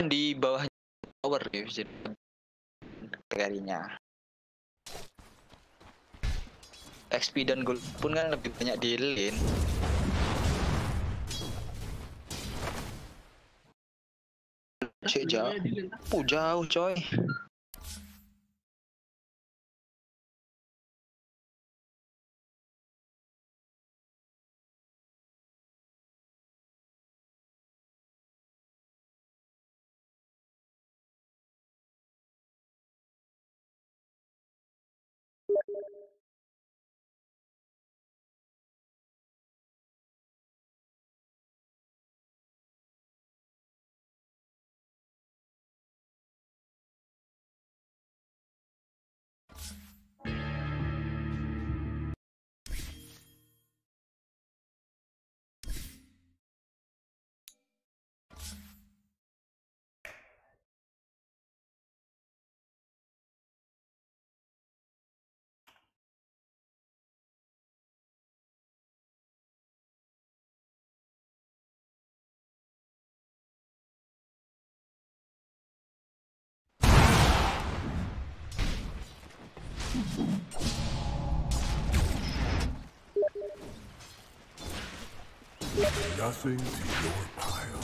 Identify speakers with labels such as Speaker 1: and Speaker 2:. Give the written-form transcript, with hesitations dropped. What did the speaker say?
Speaker 1: di bawah tower ya bisa karinya. XP dan gold pun kan lebih banyak di lane. Jauh, jauh coy.
Speaker 2: Nothing to your pile.